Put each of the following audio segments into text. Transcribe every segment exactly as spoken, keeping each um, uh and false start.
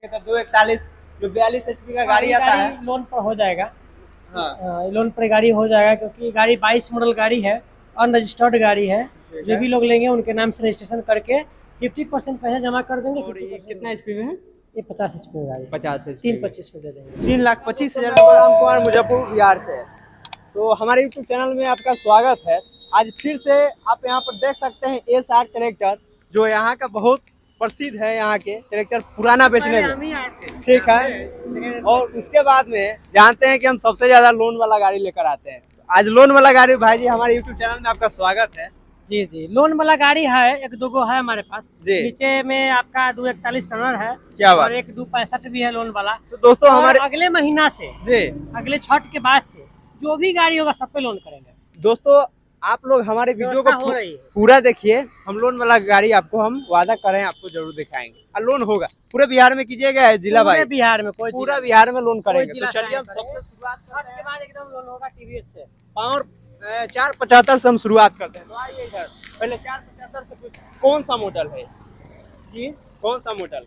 तो दो इकतालीस जो बयालीस एच पी का गाड़ी आता है लोन पर हो जाएगा। हाँ लोन पर गाड़ी हो जाएगा क्योंकि गाड़ी बाईस मॉडल गाड़ी है, अनरजिस्टर्ड गाड़ी है। जो भी लोग लेंगे उनके नाम से रजिस्ट्रेशन करके पचास परसेंट पैसा जमा कर देंगे। और ये कितना एच पी में है? ये पचास एच पी गाड़ी पचास एच तीन पच्चीस में दे देंगे। तीन लाख पच्चीस हजार राम कुमार मुजफ्फरपुर बिहार से। तो हमारे यूट्यूब चैनल में आपका स्वागत है। आज फिर से आप यहाँ पर देख सकते हैं एस आर ट्रैक्टर, जो यहाँ का बहुत प्रसिद्ध है। यहाँ के ट्रैक्टर पुराना बेचने में, ठीक है। और उसके बाद में जानते हैं कि हम सबसे ज्यादा लोन वाला गाड़ी लेकर आते हैं। आज लोन वाला गाड़ी भाई जी हमारे यूट्यूब चैनल में आपका स्वागत है। जी जी, लोन वाला गाड़ी है, एक दो गो है हमारे पास। नीचे में आपका दो इकतालीस टनर है, क्या बात, और एक दो पैंसठ भी है लोन वाला। तो दोस्तों हमारे अगले महीना से जी अगले छठ के बाद से जो भी गाड़ी होगा सब पे लोन करेंगे। दोस्तों आप लोग हमारे वीडियो को हो रही है पूरा देखिए। हम लोन वाला गाड़ी आपको हम वादा करें आपको जरूर दिखाएंगे। और लोन होगा पूरे बिहार में कीजिएगा, जिला भाई बिहार में कोई पूरा बिहार में लोन करेंगे। तो चलिए हम सबसे शुरुआत करते हैं, बाद एकदम लोन होगा टीवीएस से। और चार पचहत्तर से हम शुरुआत करते हैं। तो आइए इधर, पहले चार पचहत्तर से कुछ कौन सा मॉडल है जी? कौन सा मॉडल?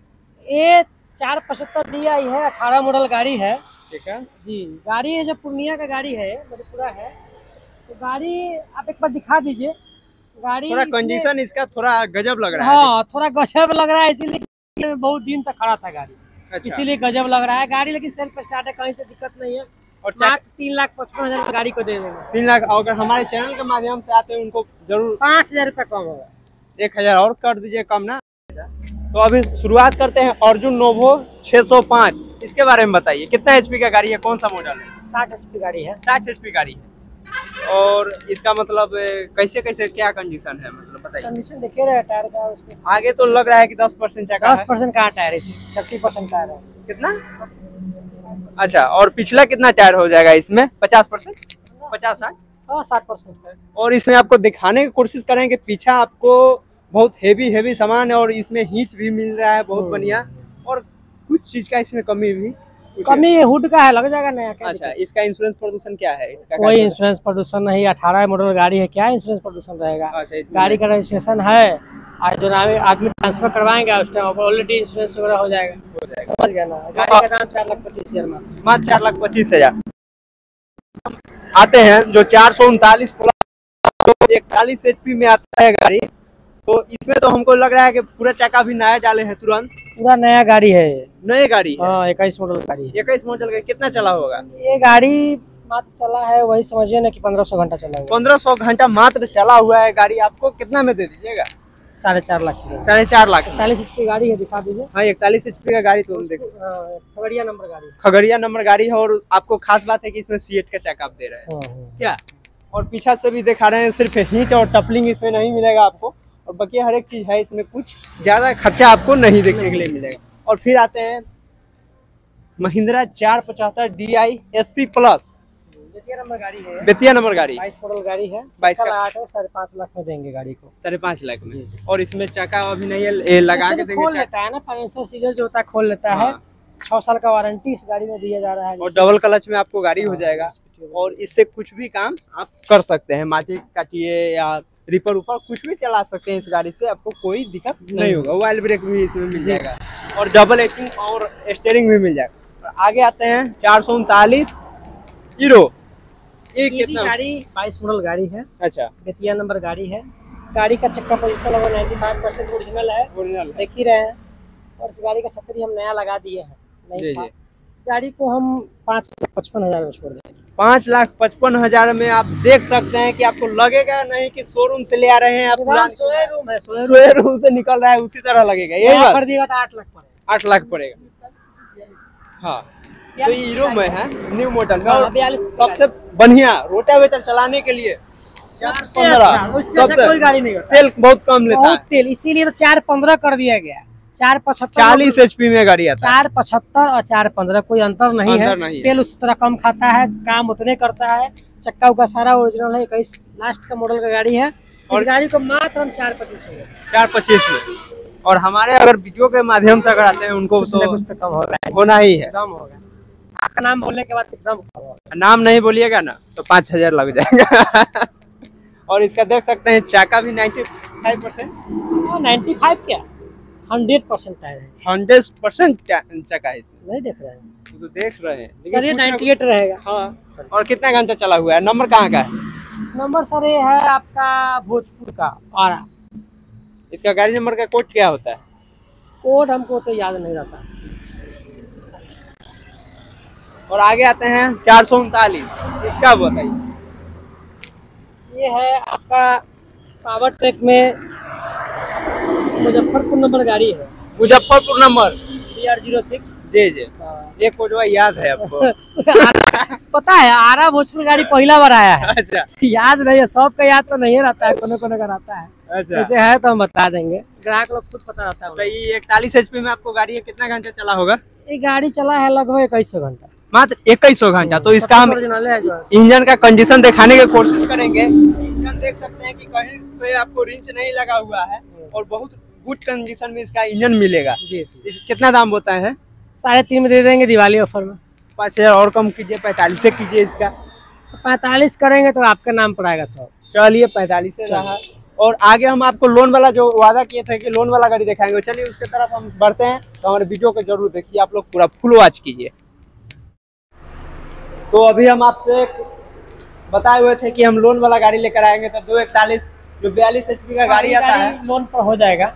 ये चार पचहत्तर डी आई है, अठारह मॉडल गाड़ी है, ठीक है जी। गाड़ी है जो पूर्णिया का गाड़ी है, मधेपुरा है। तो गाड़ी आप एक बार दिखा दीजिए। गाड़ी थोड़ा कंडीशन इसका थोड़ा गजब लग रहा है। हाँ थोड़ा गजब लग रहा है, इसीलिए बहुत दिन तक खड़ा था गाड़ी। अच्छा। इसीलिए गजब लग रहा है गाड़ी, लेकिन सेल्फ स्टार्ट है, कहीं से दिक्कत नहीं है। और तीन लाख पचपन हजार गाड़ी को दे देंगे। तीन लाख अगर हमारे चैनल के माध्यम से आते हैं उनको जरूर पाँच हजार रुपया कम होगा। एक हजार और कर दीजिए कम ना। तो अभी शुरुआत करते हैं अर्जुन नोवो छह सौ पाँच, इसके बारे में बताइए। कितना एचपी का गाड़ी है, कौन सा मॉडल है? साठ एचपी गाड़ी है। साठ एचपी गाड़ी है। और इसका मतलब कैसे कैसे क्या कंडीशन है, मतलब बताइए। कंडीशन देखिए रहे टायर का, उसमें आगे तो लग रहा है कि दस परसेंट दस परसेंट का टायर है, सत्तर परसेंट टायर है। कितना? अच्छा, और पिछला कितना टायर हो जाएगा इसमें? पचास परसेंट पचास साठ हाँ साठ परसेंट। और इसमें आपको दिखाने की कोशिश करें कि पीछा आपको बहुत हेवी हेवी सामान है और इसमें हिंच भी मिल रहा है बहुत बढ़िया। और कुछ चीज का इसमें कमी भी कमी हुड का है, लग जाएगा नया। अच्छा, इसका इंश्योरेंस प्रदूषण क्या है? इसका कोई इंश्योरेंस प्रदूषण नहीं, अठारह मॉडल गाड़ी है, क्या इंश्योरेंस प्रदूषण रहेगा। अच्छा, गाड़ी का रजिस्ट्रेशन है, आज जो आदमी ट्रांसफर करवाएंगे उस टाइम ऑलरेडी इंश्योरेंस वगैरह हो जाएगा हो जाएगा समझ गया ना। गाड़ी का दाम चार लाख पच्चीस हजार मात्र चार लाख पच्चीस हजार। आते हैं जो चार सौ उनतालीस प्लस इकतालीस एच पी में आता है गाड़ी। तो इसमें तो हमको लग रहा है कि पूरा चक्का भी नया डाले हैं, तुरंत पूरा नया गाड़ी है। नई गाड़ी है हाँ, इक्कीस मॉडल गाड़ी है। इक्कीस मॉडल का कितना चला होगा ये गाड़ी? मात्र चला है वही समझिए ना कि पंद्रह सौ घंटा चला हुआ। पंद्रह सौ घंटा मात्र चला हुआ है गाड़ी। आपको कितना में दे दीजिएगा? साढ़े चार लाख साढ़े चार लाख इकतालीस एच पी गाड़ी है, दिखा दीजिए। हाँ इकतालीस एच पी का गाड़ी तो देखो, खगड़िया नंबर गाड़ी खगड़िया नंबर गाड़ी है। और आपको खास बात है कि इसमें सी एट का चेक आप दे रहे हैं क्या। और पीछा से भी दिखा रहे हैं, सिर्फ हिंच और टपलिंग इसमें नहीं मिलेगा आपको, और बाकी हर एक चीज है इसमें, कुछ ज्यादा खर्चा आपको नहीं देखने के लिए मिलेगा। और फिर आते हैं महिंद्रा चार पचहत्तर D I S P plus, Bettiah number गाड़ी है। बेतिया नंबर गाड़ी बाईस मॉडल गाड़ी है। बाईस साढ़े पाँच लाख में देंगे गाड़ी को, साढ़े पाँच लाख में। और इसमें चक्का अभी नहीं है, लगा के खोल लेता है ना, फाइनेंशियल सीजर जो होता है खोल लेता है। छह साल का वारंटी इस गाड़ी में दिया जा रहा है। और डबल क्लच में आपको गाड़ी हो जाएगा। और इससे कुछ भी काम आप कर सकते हैं, माटी काटिए या रिपर ऊपर कुछ भी चला सकते हैं इस गाड़ी से, आपको कोई दिक्कत नहीं होगा। ऑयल ब्रेक भी इसमें मिल जाएगा और डबल एक्टिंग और स्टीयरिंग भी मिल जाएगा। और आगे आते हैं चार सौ उनतालीस हीरो, ये कितना गाड़ी? बाईस मॉडल गाड़ी है। अच्छा, बेतिया नंबर गाड़ी है। गाड़ी का चक्का पोजीशन लगभग पचानवे परसेंट ओरिजिनल है, ओरिजिनल देख ही रहे हैं। और इस गाड़ी का छतरी हम नया लगा दिए हैं, नहीं था। इस गाड़ी को हम पाँच लाख पचपन हजार में छोड़ देंगे। पाँच लाख पचपन हजार में आप देख सकते हैं कि आपको लगेगा नहीं कि शोरूम से ले आ रहे हैं आप, शोरूम है, शोरूम से निकल रहा है उसी तरह लगेगा। यही बात कर दिएगा तो आठ लाख पड़ेगा, आठ लाख पड़ेगा हाँ। तो हीरो में है न्यू मॉडल में, और सबसे बढ़िया रोटावेटर चलाने के लिए चार पंद्रह, सबसे कोई गाड़ी नहीं होता, तेल बहुत कम लेता है तेल, इसीलिए तो चार पंद्रह कर दिया गया। चार पचहत्तर चालीस एचपी में गाड़ी आता है। चार पचहत्तर और चार पंद्रह कोई अंतर नहीं अंतर है नहीं तेल उस तरह कम खाता है, काम उतने करता है। चक्का उका सारा ओरिजिनल है, इक्कीस लास्ट का मॉडल का गाड़ी है। और गाड़ी को मात्र हम चार पच्चीस में चार पच्चीस में और हमारे अगर वीडियो के माध्यम से अगर आते हैं उनको कुछ तो, कुछ तो कम होगा, होना ही है, कम होगा। आपका नाम बोलने के बाद एकदम नाम नहीं बोलिएगा ना तो पाँच हजार लग जाएगा। और इसका देख सकते हैं चाका भी ninety five percent ninety five क्या हंड्रेड परसेंट टायर है। हंड्रेड परसेंट चक्का है इसमें, नहीं देख रहे हैं वो तो देख रहे हैं सर, ये कुछ ना नाइन्टी एट रहेगा। हाँ। और कितना घंटा चला हुआ है? नंबर कहाँ का है? नंबर सर ये है आपका भोजपुर का आरा। इसका गाड़ी नंबर का कोड क्या होता है? कोड हमको तो याद नहीं रहता। और आगे आते हैं चार सौ उनतालीस, इसका बताइए। ये है आपका पावर ट्रैक में मुजफ्फरपुर नंबर गाड़ी है। Muzaffarpur number B R zero six. जी जी, ये कोडवा याद है आपको? पता है, आरा भोजपुर गाड़ी पहला बार आया है। अच्छा, याद नहीं है, सबका याद तो नहीं रहता है, कोनो कोनो का रहता है। अच्छा, वैसे है तो हम बता देंगे, ग्राहक लोग खुद पता रहता है। तो ये इकतालीस एचपी में आपको गाड़ी है, कितना घंटा चला होगा? ये गाड़ी चला है लगभग इक्कीस सौ घंटा, मात्र इक्कीस सौ घंटा। तो इसका हम इंजन का कंडीशन दिखाने की कोशिश करेंगे। इंजन देख सकते हैं कि कहीं पे आपको रिंच नहीं लगा हुआ है और बहुत गुड कंडीशन में इसका इंजन मिलेगा। जी जी। कितना दाम होता है? साढ़े तीन में दे देंगे दिवाली ऑफर में। पाँच हजार और कम कीजिए, पैंतालीस से कीजिए इसका। पैंतालीस करेंगे तो आपका नाम पड़ेगा। तो चलिए पैंतालीस से रहा। और आगे हम आपको लोन वाला जो वादा किए थे कि लोन वाला गाड़ी दिखाएंगे, चलिए उसके तरफ हम बढ़ते हैं। तो हमारे वीडियो को जरूर देखिए, आप लोग पूरा फुल वॉच कीजिए। तो अभी हम आपसे बताए हुए थे कि हम लोन वाला गाड़ी लेकर आएंगे, तो दो इकतालीस जो बयालीस एचपी का गाड़ी आता है लोन पर हो जाएगा।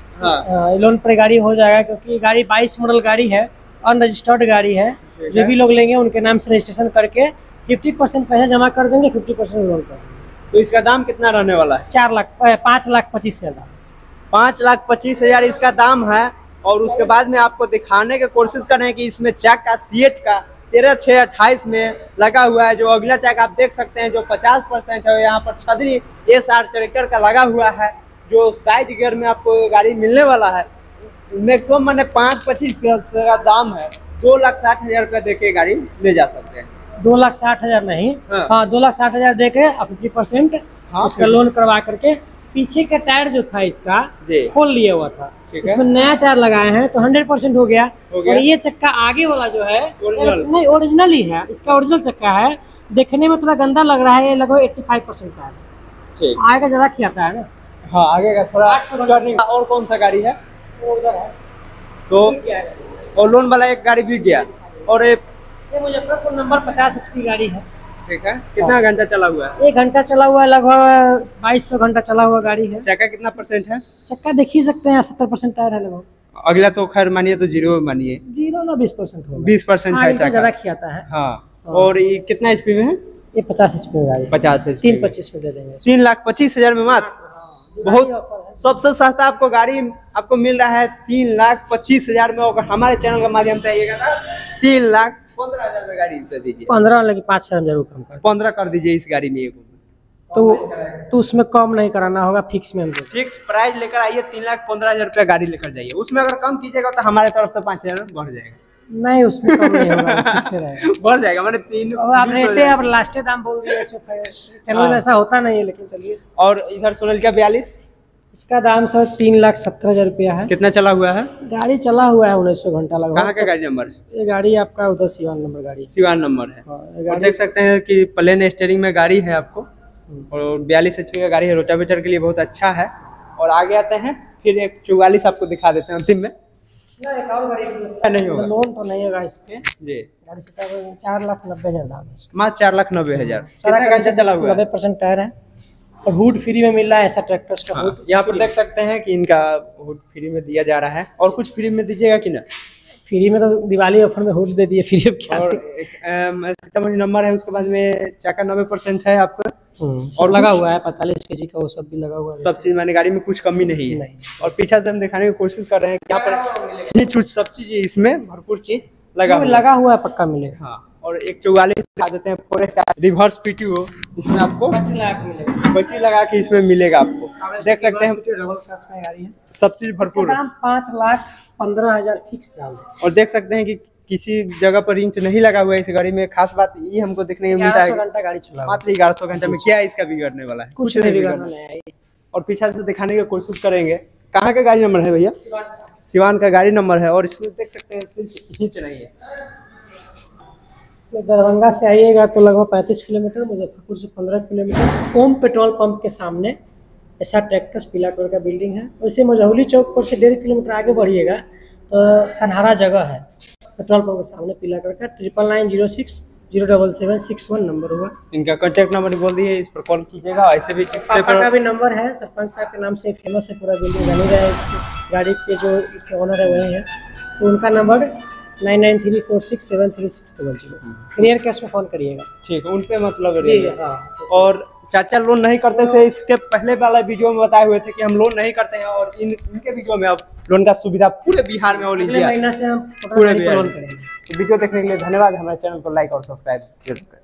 हाँ, लोन पर गाड़ी हो जाएगा, क्योंकि गाड़ी बाईस मॉडल गाड़ी है, अनरजिस्टर्ड गाड़ी है। जो भी लोग लेंगे उनके नाम से रजिस्ट्रेशन करके फिफ्टी परसेंट पैसा जमा कर देंगे, फिफ्टी परसेंट लोन कर देंगे। तो इसका दाम कितना रहने वाला है? चार लाख पाँच लाख पच्चीस हजार पाँच लाख पच्चीस हजार इसका दाम है। और उसके बाद में आपको दिखाने की कोशिश करें कि इसमें चैक का सीएट का तेरह छः अट्ठाईस में लगा हुआ है। जो अगला चैक आप देख सकते हैं जो पचास परसेंट है, यहाँ पर छतरी एस आर ट्रैक्टर का लगा हुआ है। जो साइड गियर में आपको गाड़ी मिलने वाला है, मैक्सिमम मैंने पाँच पच्चीस का दाम है। दो लाख साठ हजार रुपया दे के गाड़ी ले जा सकते हैं। दो लाख साठ हजार नहीं, हाँ, हाँ दो लाख साठ हजार दे के फिफ्टी परसेंट उसका लोन करवा करके। पीछे का टायर जो था इसका खोल लिया हुआ था, इसमें नया टायर लगाए हैं तो हंड्रेड परसेंट हो गया, हो गया। और ये चक्का आगे वाला जो है नहीं ओरिजिनल ही है, इसका ओरिजिनल चक्का है। देखने में थोड़ा गंदा लग रहा है, ये लगभग पचासी परसेंट टायर आगे का ज्यादा खियाता है ना। हाँ, आगे का थोड़ा। और कौन सा गाड़ी है? उधर है तो और लोन वाला एक गाड़ी बिक गया। और ये मुजफ्फरपुर नंबर पचास एचपी गाड़ी है। ठीक है, कितना घंटा चला हुआ है? एक घंटा चला हुआ है, लगभग बाईस सौ घंटा चला हुआ गाड़ी है। चक्का कितना परसेंट है? चक्का देख ही सकते हैं, सत्तर परसेंट टायर है लगभग। अगला तो खैर मानिए तो जीरो मानिए, जीरो ना बीस परसेंट होगा, बीस परसेंट है चक्का, ज्यादा खियाता है। हाँ। और ये कितना एचपी में है? ये पचास एचपी में गाड़ी, पचास एचपी, तीन पच्चीस में दे देंगे। तीन लाख पच्चीस हजार में मात्र। बहुत सबसे सस्ता आपको गाड़ी आपको मिल रहा है तीन लाख पच्चीस हजार में। और हमारे चैनल के माध्यम से आइएगा ना, तीन लाख पंद्रह हजार में गाड़ी दे दीजिए। पंद्रह लगी पाँच हजार जरूर कम कर, पंद्रह कर दीजिए इस गाड़ी में। एक तो तो उसमें कम नहीं कराना होगा, फिक्स में। फिक्स प्राइस लेकर आइए, तीन लाख पंद्रह हजार रुपया गाड़ी लेकर जाइए। उसमें अगर कम कीजिएगा तो हमारे तरफ से पाँच हजार बढ़ जाएगा। नहीं, उसमें कम नहीं होगा, फिक्स रहेगा। बढ़ जाएगा मैंने तीन। अब आप रेटे अब लास्ट दाम बोल दिए, इसमें चैनल में ऐसा होता नहीं है, लेकिन चलिए। और इधर सोनालिका बयालीस, इसका दाम सर तीन लाख सत्तर हजार रुपया है। कितना चला हुआ है? गाड़ी चला हुआ है उन्नीस सौ घंटा लगभग। कहाँ का गाड़ी नंबर? ये गाड़ी आपका उधर सिवान नंबर गाड़ी, सिवान नंबर है। और देख सकते हैं कि प्लेन स्टीयरिंग में गाड़ी है आपको, और बयालीस एचपी का गाड़ी है, रोटावेटर के लिए बहुत अच्छा है। और आगे आते हैं, फिर एक चौवालीस आपको दिखा देते हैं अंतिम में। नहीं होगा, लोन तो नहीं होगा इस पे जी। गाड़ी से चार लाख नब्बे हजार दाम है, मात्र चार लाख नब्बे हजार। कितना घंटा चला हुआ है? नब्बे परसेंट टायर है और हुड फ्री में मिल रहा है, ऐसा ट्रैक्टर का हुड। हाँ, यहाँ पर देख सकते हैं कि इनका हुड फ्री में दिया जा रहा है। और कुछ फ्री में दीजिएगा कि ना? फ्री में तो दिवाली ऑफर में हुड दे दिए, फ्री में क्या? और एक नंबर है, उसके बाद में चक्का नब्बे परसेंट है आपका, और लगा हुआ है पैंतालीस के जी का, वो सब भी लगा हुआ है। सब चीज मैंने गाड़ी में कुछ कमी नहीं है। नहीं। और पीछे से हम दिखाने की कोशिश कर रहे हैं यहाँ पर सब चीज इसमें भरपूर चीज लगा हुआ लगा हुआ है, पक्का मिलेगा। हाँ। और एक चौवालीस दिखा देते हैं, फोर रिवर्स पीटीओ, इसमें आपको बैटरी लगा के इसमें मिलेगा आपको। देख सकते हैं गाड़ी है, सब चीज भरपूर। पाँच लाख पंद्रह हजार फिक्स दाम है। और देख सकते हैं कि किसी जगह पर इंच नहीं लगा हुआ है इस गाड़ी में। खास बात ये हमको देखने में मिलता है, घंटा गाड़ी चला मात्र ग्यारह सौ घंटे में क्या इसका बिगड़ने वाला है? कुछ नहीं बिगड़ना है। और पीछे से दिखाने की कोशिश करेंगे। कहाँ का गाड़ी नंबर है भैया? सिवान का गाड़ी नंबर है। और इसमें देख सकते हैं इंच नहीं है। दरभंगा से आइएगा तो लगभग पैंतीस किलोमीटर, मुजफ्फरपुर से पंद्रह किलोमीटर, ओम पेट्रोल पंप के सामने ऐसा ट्रैक्टर्स पीला कलर का बिल्डिंग है। वैसे मझौली चौक पर से डेढ़ किलोमीटर आगे बढ़िएगा तो कन्हारा जगह है, पेट्रोल पंप के सामने पीला कलर का, triple nine zero six zero double seven six one number हुआ। इनका कॉन्टैक्ट नंबर बोल दिए, इस पर कॉल कीजिएगा। ऐसे भी पापा का भी नंबर है, सरपंच साहब के नाम से फेमस है पूरा बिल्डिंग, जानी रहा है। गाड़ी के जो इसके ओनर है वही है, तो उनका number nine nine three four six seven three six double zero, clear cash में फोन करिएगा। ठीक है, उन पे मतलब जी हाँ। और चाचा लोन नहीं करते थे, इसके पहले वाला वीडियो में बताए हुए थे कि हम लोन नहीं करते हैं, और इन इनके वीडियो में अब लोन का सुविधा पूरे बिहार में ऑल इंडिया महीना से हम पूरे बिहार लोन में करेंगे। वीडियो देखने के लिए धन्यवाद। हमारे चैनल को लाइक और सब्सक्राइब जरूर करें।